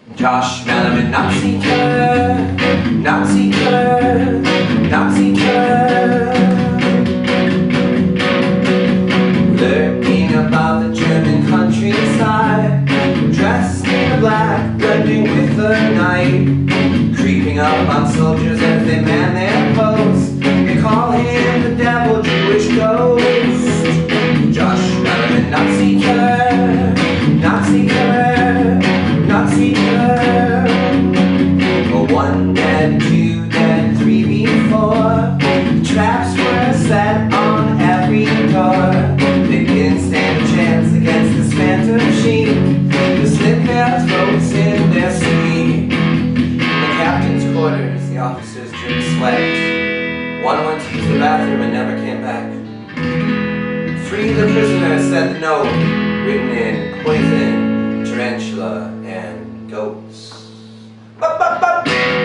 Josh Malerman, Nazi killer, Nazi killer, Nazi killer. Lurking about the German countryside, dressed in black, blending with the night, creeping up on soldiers as they man their posts. They call him the devil, Jewish ghost. Josh Malerman, Nazi killer, Nazi killer, Nazi killer. One dead, two dead, three before. Traps were set on every door. They didn't stand a chance against this phantom machine. The slit their throats in their sleep. In the captain's quarters, the officers dripped sweat. One went to use the bathroom and never came back. Three of the prisoners said the note, written in poison, tarantula, and goats. Bop, bop, bop.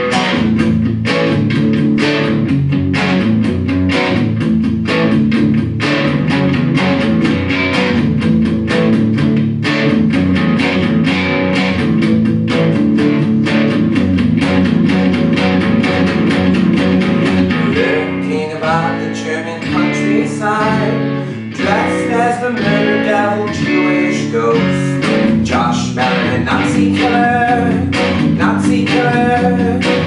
Lurking about the German countryside, dressed as the murder devil, Jewish ghost. Josh Malerman, Nazi killer, Nazi killer.